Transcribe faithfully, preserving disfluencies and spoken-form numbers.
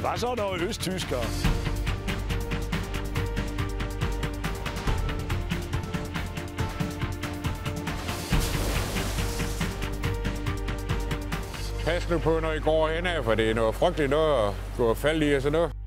var så noget østtyskere. Pas nu på, når I går henad, for det er noget frygteligt noget at gå og falde i og sådan noget.